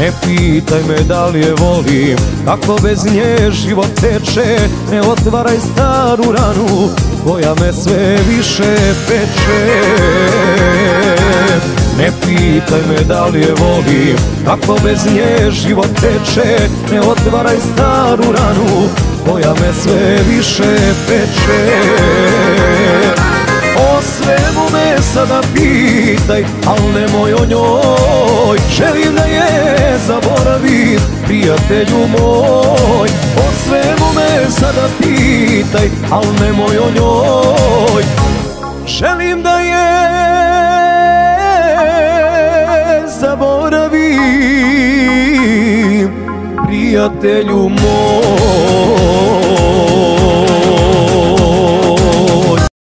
Ne pitaj me da li je volim, kako bez nje život teče. Ne otvaraj staru ranu koja me sve više peče. Ne pitaj me da li je volim, kako bez nje život teče. Ne otvaraj staru ranu koja me sve više peče. O svemu me sada pitaj, al nemoj o njoj. Želim da je zaboravim, prijatelju moj. O svemu me sada pitaj, al nemoj o njoj. Želim da je zaboravim, prijatelju moj.